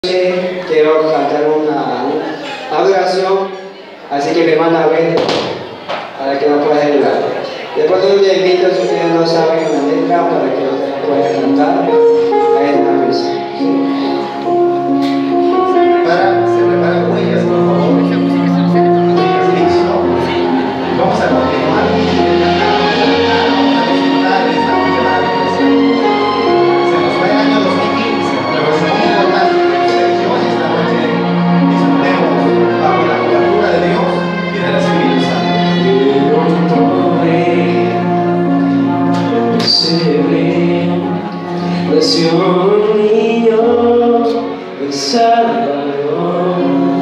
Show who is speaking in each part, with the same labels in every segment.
Speaker 1: Quiero cantar una adoración, así que me manda a ver para que nos pueda ayudar. Después yo les invito, si ustedes no saben la letra, para que ustedes puedan cantar a esta versión.
Speaker 2: Se preparan huellas, por favor. Listo. Vamos a continuar. Vamos a disfrutar de esta noche maravillosa. Se nos va el año 2015, pero es muy importante que hoy esta noche disfrutemos bajo la cobertura de Dios y del Espíritu Santo.
Speaker 1: Nació un niño, el Salvador,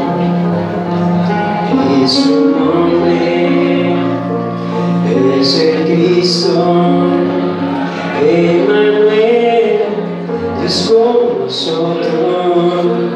Speaker 1: y su nombre es el Cristo, Emmanuel, Dios con nosotros.